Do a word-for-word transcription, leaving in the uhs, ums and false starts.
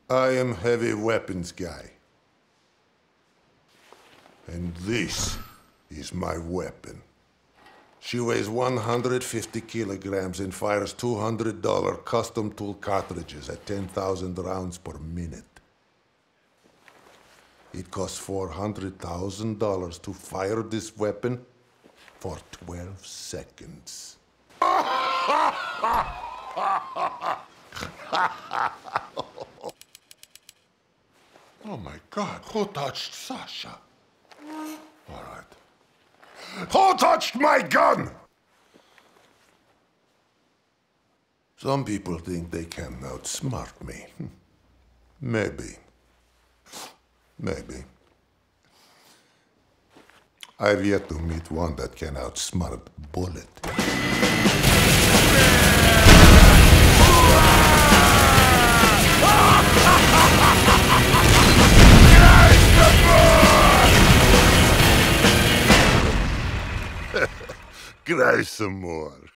I am heavy weapons guy. And this is my weapon. She weighs one hundred fifty kilograms and fires two hundred dollar custom tool cartridges at ten thousand rounds per minute. It costs four hundred thousand dollars to fire this weapon for twelve seconds. Oh my God, who touched Sasha? All right. Who touched my gun? Some people think they can outsmart me. Maybe. Maybe. I've yet to meet one that can outsmart Bullet. Cry some more.